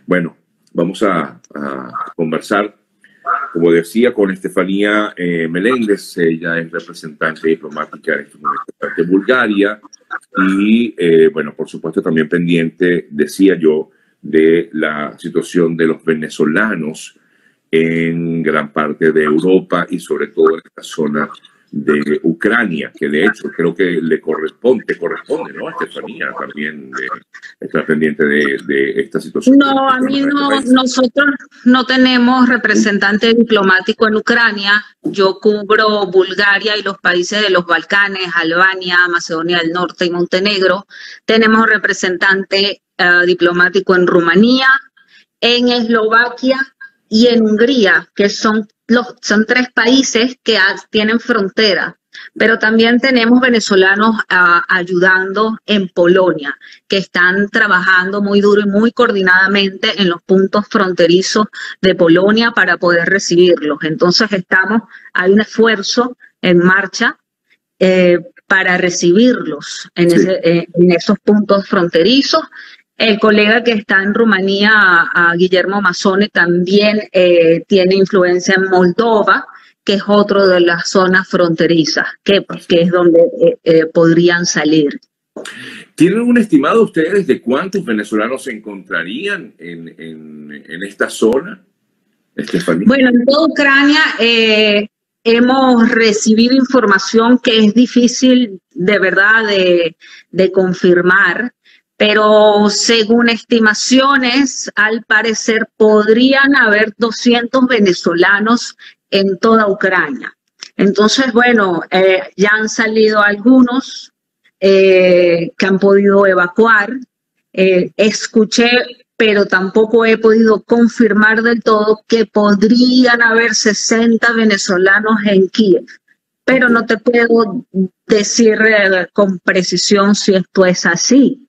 Bueno, vamos a conversar, como decía, con Estefanía Meléndez. Ella es representante diplomática en estos momentos de Bulgaria y, bueno, por supuesto también pendiente, decía yo, de la situación de los venezolanos en gran parte de Europa y sobre todo en esta zona de Ucrania, que de hecho creo que corresponde, ¿no? A Estefanía también estar pendiente de esta situación. No, a mí no, nosotros no tenemos representante diplomático en Ucrania. Yo cubro Bulgaria y los países de los Balcanes, Albania, Macedonia del Norte y Montenegro. Tenemos representante diplomático en Rumanía, en Eslovaquia y en Hungría, que son tres países que tienen frontera. Pero también tenemos venezolanos ayudando en Polonia, que están trabajando muy duro y muy coordinadamente en los puntos fronterizos de Polonia para poder recibirlos. Entonces hay un esfuerzo en marcha para recibirlos en esos puntos fronterizos. El colega que está en Rumanía, Guillermo Mazzone, también tiene influencia en Moldova, que es otro de las zonas fronterizas, que es donde podrían salir. ¿Tienen un estimado ustedes de cuántos venezolanos se encontrarían en esta zona, Estefanía? Bueno, en toda Ucrania hemos recibido información que es difícil de verdad de confirmar, pero según estimaciones, al parecer podrían haber 200 venezolanos en toda Ucrania. Entonces, bueno, ya han salido algunos que han podido evacuar. Escuché, pero tampoco he podido confirmar del todo, que podrían haber 60 venezolanos en Kiev. Pero no te puedo decir con precisión si esto es así.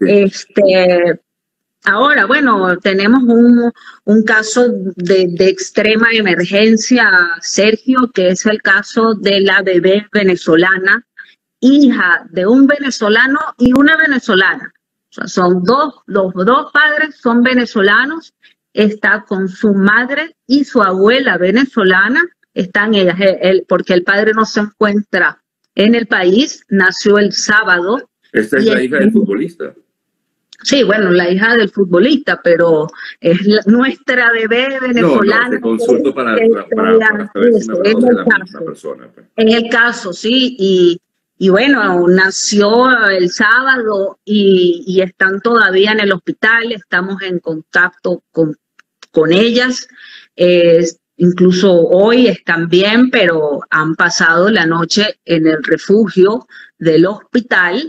Ahora, bueno, tenemos un caso de extrema emergencia, Sergio, que es el caso de la bebé venezolana, hija de un venezolano y una venezolana. O sea, son los dos padres son venezolanos, está con su madre y su abuela venezolana, están ellas, porque el padre no se encuentra en el país, nació el sábado. Esta es la hija del futbolista. Sí, bueno, la hija del futbolista, pero es nuestra bebé venezolana. No, te consulto para saber si me conoce la misma persona. Pues. Es el caso, sí, y bueno, nació el sábado y están todavía en el hospital, estamos en contacto con ellas, incluso hoy están bien, pero han pasado la noche en el refugio del hospital.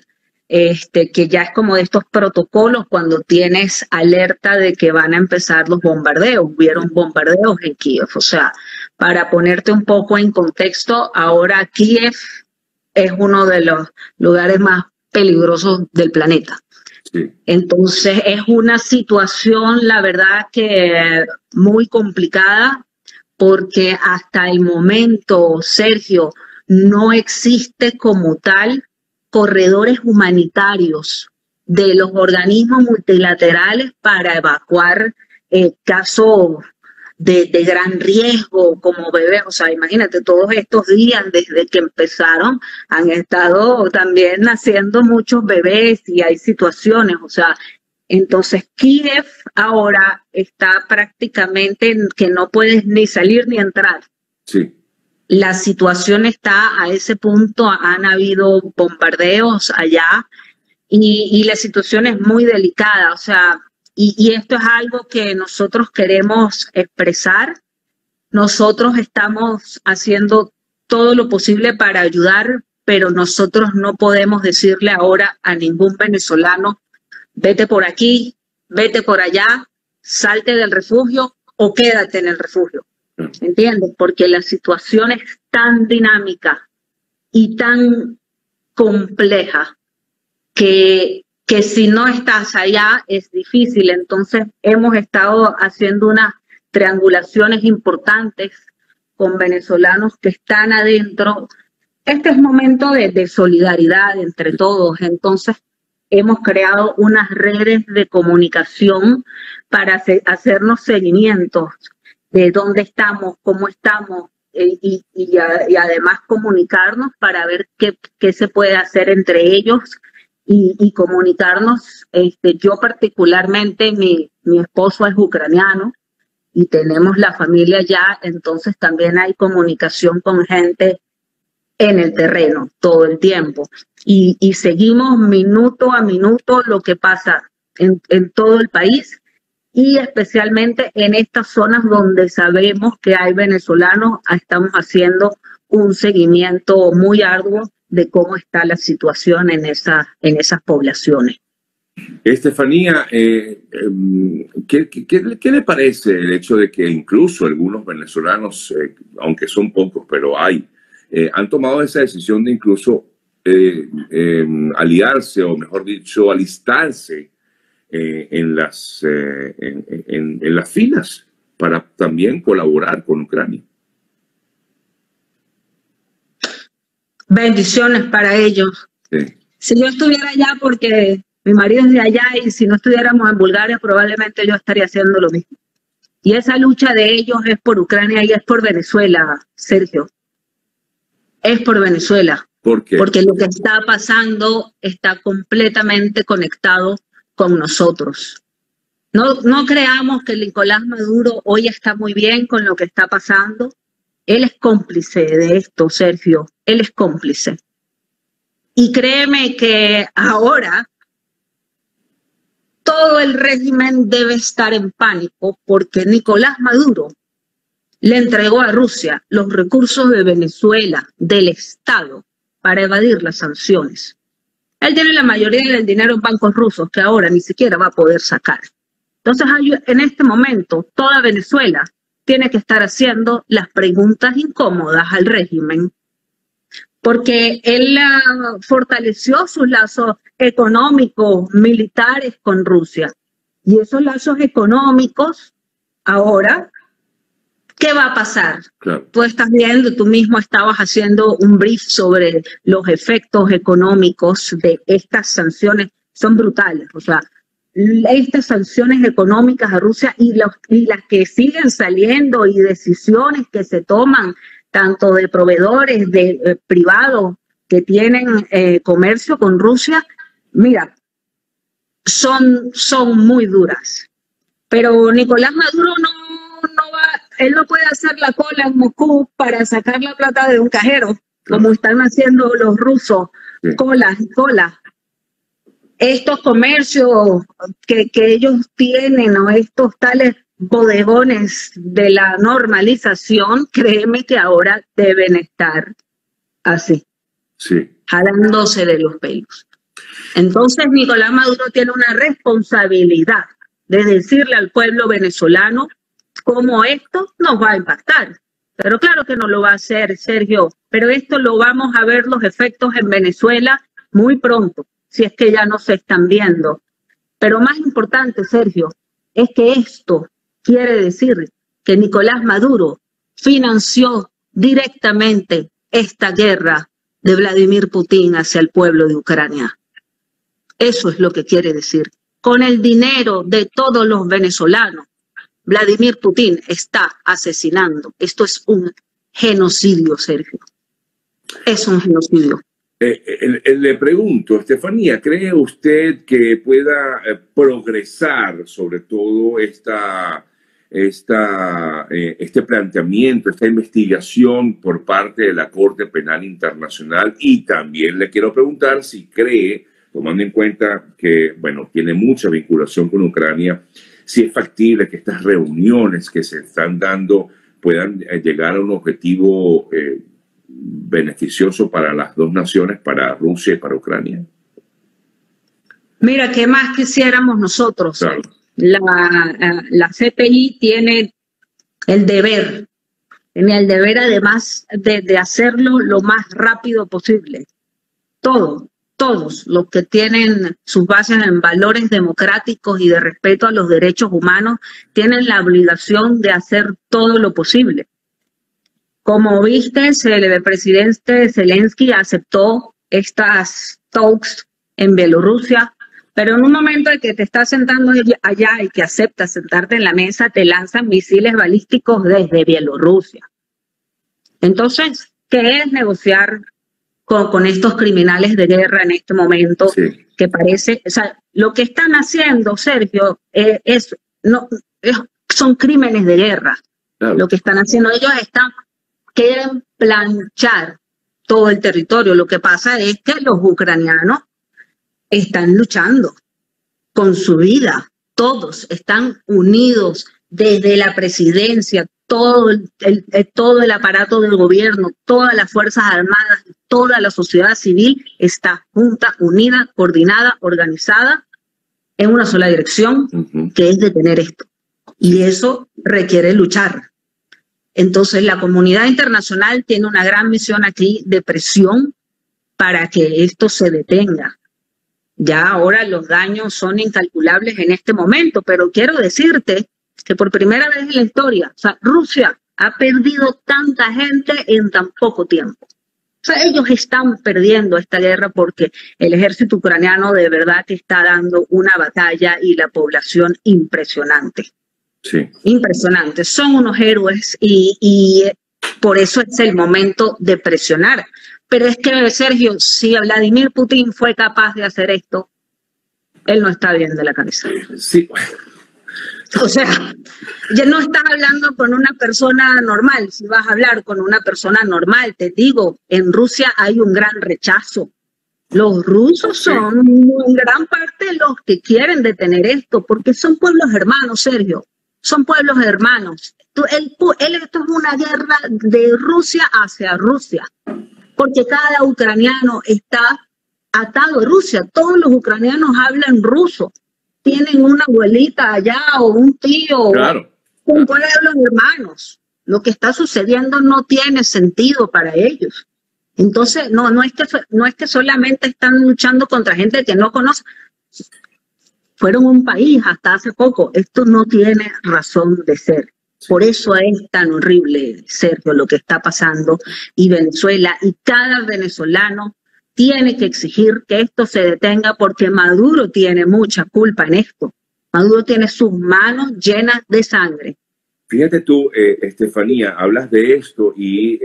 Que ya es como de estos protocolos cuando tienes alerta de que van a empezar los bombardeos. Hubieron bombardeos en Kiev. O sea, para ponerte un poco en contexto, ahora Kiev es uno de los lugares más peligrosos del planeta. Sí. Entonces es una situación, la verdad, que muy complicada, porque hasta el momento, Sergio, no existe como tal corredores humanitarios de los organismos multilaterales para evacuar casos de gran riesgo como bebés. O sea, imagínate, todos estos días desde que empezaron han estado también naciendo muchos bebés y hay situaciones, o sea, entonces Kiev ahora está prácticamente que no puedes ni salir ni entrar. Sí. La situación está a ese punto, han habido bombardeos allá y la situación es muy delicada, o sea, y esto es algo que nosotros queremos expresar. Nosotros estamos haciendo todo lo posible para ayudar, pero nosotros no podemos decirle ahora a ningún venezolano, vete por aquí, vete por allá, salte del refugio o quédate en el refugio. ¿Entiendes? Porque la situación es tan dinámica y tan compleja que si no estás allá es difícil. Entonces hemos estado haciendo unas triangulaciones importantes con venezolanos que están adentro. Este es momento de solidaridad entre todos. Entonces hemos creado unas redes de comunicación para hacernos seguimientos de dónde estamos, cómo estamos, y además comunicarnos para ver qué se puede hacer entre ellos y comunicarnos. Yo particularmente, mi esposo es ucraniano y tenemos la familia allá, entonces también hay comunicación con gente en el terreno todo el tiempo. Y seguimos minuto a minuto lo que pasa en todo el país, y especialmente en estas zonas donde sabemos que hay venezolanos. Estamos haciendo un seguimiento muy arduo de cómo está la situación en esas poblaciones. Estefanía, ¿qué le parece el hecho de que incluso algunos venezolanos, aunque son pocos, pero hay, han tomado esa decisión de incluso aliarse, o mejor dicho, alistarse en las filas para también colaborar con Ucrania? Bendiciones para ellos. Sí. Si yo estuviera allá, porque mi marido es de allá, y si no estuviéramos en Bulgaria, probablemente yo estaría haciendo lo mismo. Y esa lucha de ellos es por Ucrania y es por Venezuela, Sergio. Es por Venezuela. ¿Por qué? Porque lo que está pasando está completamente conectado con nosotros. No creamos que Nicolás Maduro hoy está muy bien con lo que está pasando. Él es cómplice de esto, Sergio. Él es cómplice. Y créeme que ahora todo el régimen debe estar en pánico, porque Nicolás Maduro le entregó a Rusia los recursos de Venezuela, del Estado, para evadir las sanciones. Él tiene la mayoría del dinero en bancos rusos que ahora ni siquiera va a poder sacar. Entonces, en este momento, toda Venezuela tiene que estar haciendo las preguntas incómodas al régimen, porque él fortaleció sus lazos económicos, militares con Rusia. Y esos lazos económicos, ahora, ¿qué va a pasar? Claro. Tú estás viendo, tú mismo estabas haciendo un brief sobre los efectos económicos de estas sanciones. Son brutales. O sea, estas sanciones económicas a Rusia y las que siguen saliendo, y decisiones que se toman tanto de proveedores privados que tienen comercio con Rusia, mira, son muy duras. Pero Nicolás Maduro él no puede hacer la cola en Moscú para sacar la plata de un cajero, como están haciendo los rusos, colas y colas. Estos comercios que ellos tienen, o estos tales bodegones de la normalización, créeme que ahora deben estar así, jalándose de los pelos. Entonces Nicolás Maduro tiene una responsabilidad de decirle al pueblo venezolano cómo esto nos va a impactar. Pero claro que no lo va a hacer, Sergio, pero esto lo vamos a ver los efectos en Venezuela muy pronto, si es que ya no se están viendo. Pero más importante, Sergio, es que esto quiere decir que Nicolás Maduro financió directamente esta guerra de Vladimir Putin hacia el pueblo de Ucrania. Eso es lo que quiere decir. Con el dinero de todos los venezolanos, Vladimir Putin está asesinando. Esto es un genocidio, Sergio. Es un genocidio. Le pregunto, Estefanía, ¿cree usted que pueda progresar sobre todo este planteamiento, esta investigación por parte de la Corte Penal Internacional? Y también le quiero preguntar si cree, tomando en cuenta que, bueno, tiene mucha vinculación con Ucrania, si es factible que estas reuniones que se están dando puedan llegar a un objetivo beneficioso para las dos naciones, para Rusia y para Ucrania. Mira, ¿qué más quisiéramos nosotros? Claro. La CPI tiene el deber además de hacerlo lo más rápido posible. Todos los que tienen sus bases en valores democráticos y de respeto a los derechos humanos tienen la obligación de hacer todo lo posible. Como viste, el presidente Zelensky aceptó estas talks en Bielorrusia. Pero en un momento en que te estás sentando allá y que aceptas sentarte en la mesa, te lanzan misiles balísticos desde Bielorrusia. Entonces, ¿qué es negociar con estos criminales de guerra en este momento? Sí. Que parece, o sea, lo que están haciendo, Sergio, son crímenes de guerra. Claro. Lo que están haciendo, ellos quieren planchar todo el territorio. Lo que pasa es que los ucranianos están luchando con su vida. Todos están unidos desde la presidencia, todo el aparato del gobierno, todas las fuerzas armadas, toda la sociedad civil está junta, unida, coordinada, organizada en una sola dirección, que es detener esto. Y eso requiere luchar. Entonces la comunidad internacional tiene una gran misión aquí de presión para que esto se detenga. Ya ahora los daños son incalculables en este momento, pero quiero decirte que por primera vez en la historia, o sea, Rusia ha perdido tanta gente en tan poco tiempo. O sea, ellos están perdiendo esta guerra porque el ejército ucraniano de verdad que está dando una batalla y la población impresionante. Sí. Impresionante. Son unos héroes y por eso es el momento de presionar. Pero es que, Sergio, si Vladimir Putin fue capaz de hacer esto, él no está bien de la cabeza. Sí. O sea, ya no estás hablando con una persona normal. Si vas a hablar con una persona normal, te digo, en Rusia hay un gran rechazo. Los rusos son en gran parte los que quieren detener esto, porque son pueblos hermanos, Sergio. Son pueblos hermanos. Esto es una guerra de Rusia hacia Rusia, porque cada ucraniano está atado a Rusia. Todos los ucranianos hablan ruso. Tienen una abuelita allá o un tío, claro, un pueblo hermanos. Lo que está sucediendo no tiene sentido para ellos. Entonces, no es que solamente están luchando contra gente que no conoce. Fueron un país hasta hace poco. Esto no tiene razón de ser. Por eso es tan horrible, Sergio, lo que está pasando. Y Venezuela, y cada venezolano tiene que exigir que esto se detenga porque Maduro tiene mucha culpa en esto. Maduro tiene sus manos llenas de sangre. Fíjate tú, Estefanía, hablas de esto y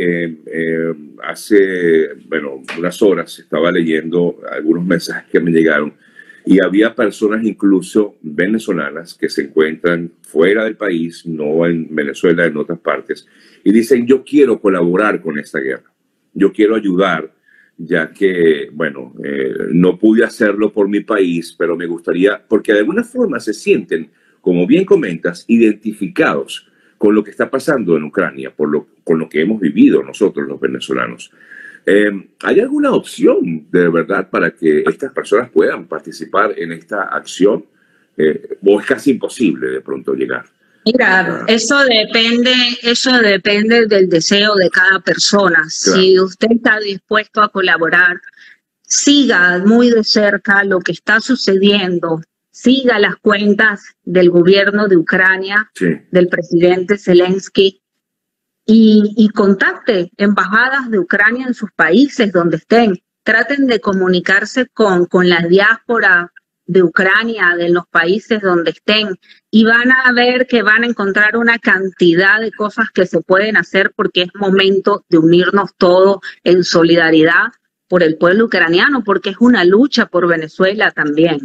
hace, unas horas estaba leyendo algunos mensajes que me llegaron y había personas incluso venezolanas que se encuentran fuera del país, no en Venezuela, en otras partes, y dicen, yo quiero colaborar con esta guerra, yo quiero ayudar, ya que, no pude hacerlo por mi país, pero me gustaría, porque de alguna forma se sienten, como bien comentas, identificados con lo que está pasando en Ucrania, con lo que hemos vivido nosotros los venezolanos. ¿Hay alguna opción de verdad para que estas personas puedan participar en esta acción? ¿O es casi imposible de pronto llegar? Mira, eso depende del deseo de cada persona. Claro. Si usted está dispuesto a colaborar, siga muy de cerca lo que está sucediendo, siga las cuentas del gobierno de Ucrania, sí, del presidente Zelensky, y contacte embajadas de Ucrania en sus países donde estén. Traten de comunicarse con la diáspora de Ucrania, de los países donde estén, y van a ver que van a encontrar una cantidad de cosas que se pueden hacer porque es momento de unirnos todos en solidaridad por el pueblo ucraniano, porque es una lucha por Venezuela también.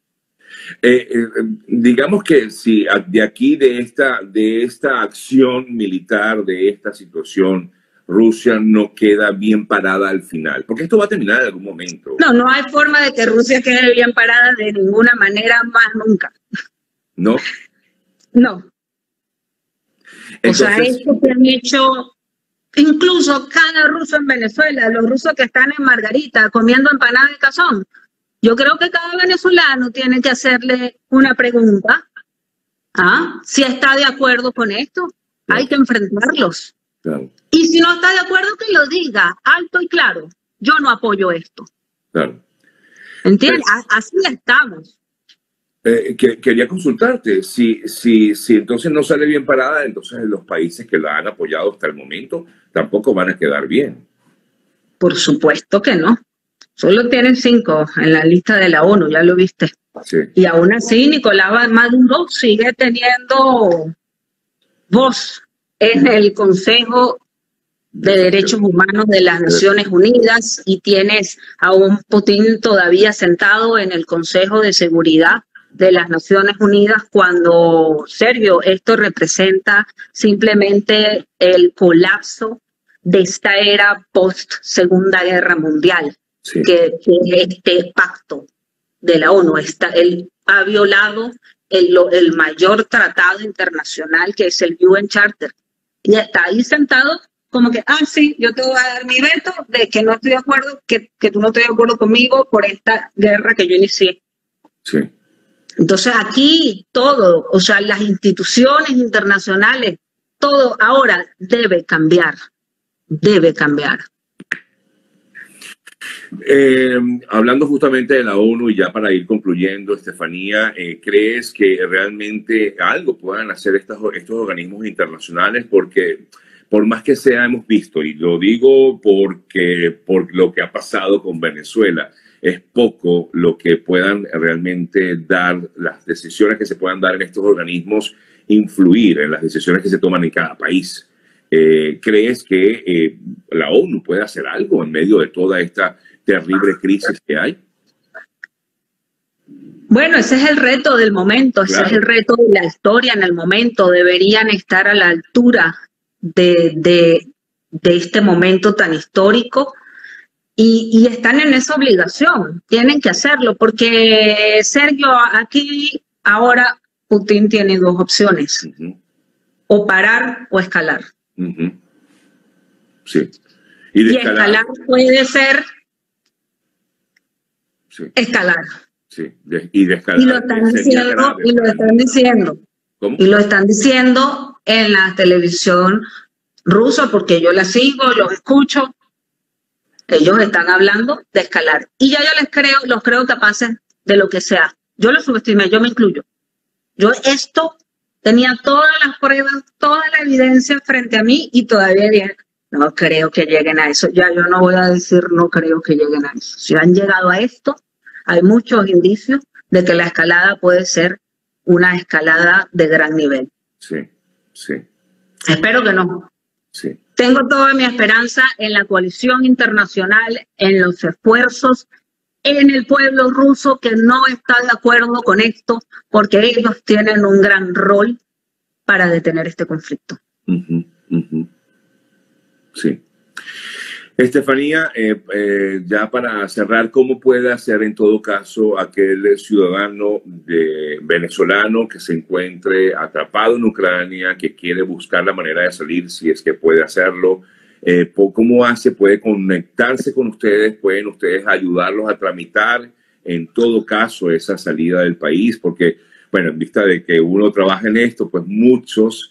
Digamos que si de aquí, de esta acción militar, de esta situación, Rusia no queda bien parada al final, porque esto va a terminar en algún momento. No hay forma de que Rusia quede bien parada de ninguna manera más nunca. ¿No? No. Entonces, o sea, esto que han hecho incluso cada ruso en Venezuela, los rusos que están en Margarita comiendo empanadas de cazón. Yo creo que cada venezolano tiene que hacerle una pregunta. Si está de acuerdo con esto, claro, hay que enfrentarlos. Claro. Y si no está de acuerdo, que lo diga alto y claro. Yo no apoyo esto. Claro. ¿Entiendes? Así estamos. Quería consultarte, si entonces no sale bien parada, entonces los países que la han apoyado hasta el momento tampoco van a quedar bien. Por supuesto que no. Solo tienen 5 en la lista de la ONU, ya lo viste. Sí. Y aún así, Nicolás Maduro sigue teniendo voz en el Consejo de Derechos Humanos de las Naciones Unidas, y tienes a un Putin todavía sentado en el Consejo de Seguridad de las Naciones Unidas, cuando, Sergio, esto representa simplemente el colapso de esta era post-Segunda Guerra Mundial, Sí. que este pacto de la ONU él ha violado el mayor tratado internacional, que es el UN Charter, y está ahí sentado como que, sí, yo te voy a dar mi veto de que no estoy de acuerdo, que tú no estás de acuerdo conmigo por esta guerra que yo inicié. Sí. Entonces aquí todo, o sea, las instituciones internacionales, todo ahora debe cambiar, debe cambiar. Hablando justamente de la ONU, y ya para ir concluyendo, Estefanía, ¿crees que realmente algo puedan hacer estos organismos internacionales? Porque por más que sea, hemos visto, y lo digo porque por lo que ha pasado con Venezuela, es poco lo que puedan realmente dar, las decisiones que se puedan dar en estos organismos, influir en las decisiones que se toman en cada país. ¿Crees que la ONU puede hacer algo en medio de toda esta terrible crisis que hay? Bueno, ese es el reto del momento, ese es el reto de la historia en el momento. Deberían estar a la altura de este momento tan histórico, y están en esa obligación, tienen que hacerlo, porque, Sergio, aquí ahora Putin tiene dos opciones, o parar o escalar. Sí. Y escalar puede ser escalar. Sí, y de escalar. Y lo están diciendo, ¿Cómo? Y lo están diciendo en la televisión rusa, porque yo la sigo, los escucho. Ellos están hablando de escalar. Y ya yo los creo capaces de lo que sea. Yo los subestimé, yo me incluyo. Yo tenía todas las pruebas, toda la evidencia frente a mí, y todavía dije, no creo que lleguen a eso. Ya yo no voy a decir no creo que lleguen a eso. Si han llegado a esto, hay muchos indicios de que la escalada puede ser una escalada de gran nivel. Sí, sí. Espero que no. Sí. Tengo toda mi esperanza en la coalición internacional, en los esfuerzos, en el pueblo ruso, que no está de acuerdo con esto, porque ellos tienen un gran rol para detener este conflicto. Sí. Estefanía, ya para cerrar, ¿cómo puede hacer en todo caso aquel ciudadano venezolano que se encuentre atrapado en Ucrania, que quiere buscar la manera de salir, si es que puede hacerlo? ¿Cómo hace? ¿Puede conectarse con ustedes? ¿Pueden ustedes ayudarlos a tramitar en todo caso esa salida del país? Porque, bueno, en vista de que uno trabaja en esto, pues muchos...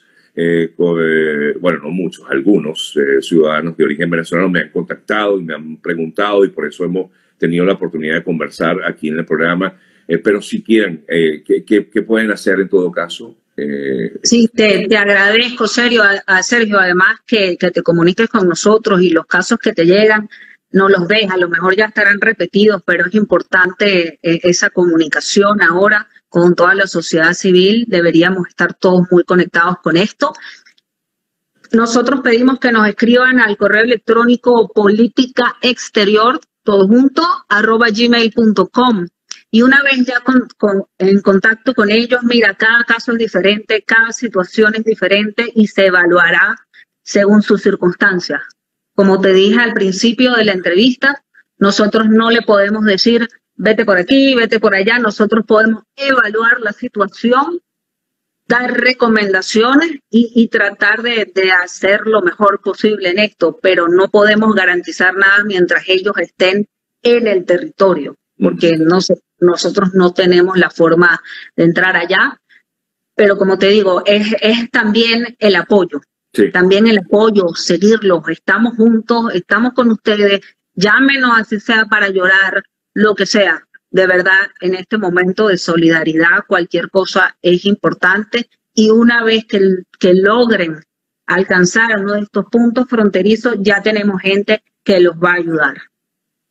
bueno, no muchos, algunos ciudadanos de origen venezolano me han contactado y me han preguntado, y por eso hemos tenido la oportunidad de conversar aquí en el programa. Pero si quieren, ¿qué pueden hacer en todo caso? Sí, te agradezco, Sergio, además que te comuniques con nosotros, y los casos que te llegan no los ves, a lo mejor ya estarán repetidos, pero es importante esa comunicación ahora con toda la sociedad civil. Deberíamos estar todos muy conectados con esto. Nosotros pedimos que nos escriban al correo electrónico politicaexterior, todo junto, @gmail.com. Y una vez ya en contacto con ellos, mira, cada caso es diferente, cada situación es diferente, y se evaluará según sus circunstancias. Como te dije al principio de la entrevista, nosotros no le podemos decir vete por aquí, vete por allá. Nosotros podemos evaluar la situación, dar recomendaciones y tratar de hacer lo mejor posible en esto, pero no podemos garantizar nada mientras ellos estén en el territorio, porque nosotros no tenemos la forma de entrar allá. Pero como te digo, es también el apoyo. Sí. También el apoyo, seguirlos, estamos juntos, estamos con ustedes, llámenos así sea para llorar, lo que sea. De verdad, en este momento de solidaridad, cualquier cosa es importante, y una vez que logren alcanzar uno de estos puntos fronterizos, ya tenemos gente que los va a ayudar.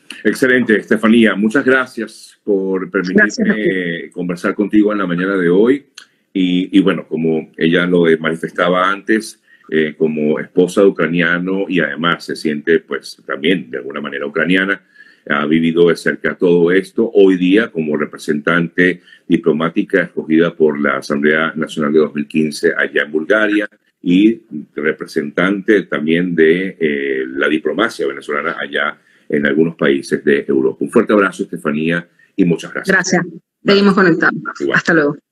Excelente, Estefanía. Muchas gracias por permitirme conversar contigo en la mañana de hoy. Y bueno, como ella lo manifestaba antes, como esposa de ucraniano y además se siente pues también de alguna manera ucraniana, ha vivido de cerca todo esto. Hoy día como representante diplomática escogida por la Asamblea Nacional de 2015 allá en Bulgaria y representante también de la diplomacia venezolana allá en algunos países de Europa. Un fuerte abrazo, Estefanía, y muchas gracias. Gracias. Seguimos conectados. Igual. Hasta luego.